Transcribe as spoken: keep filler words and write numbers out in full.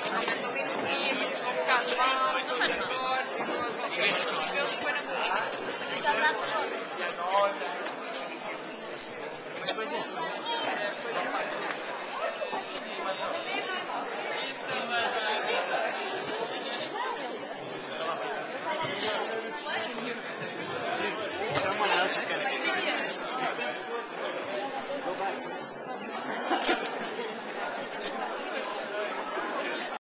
Someone else is going to get it. Go back.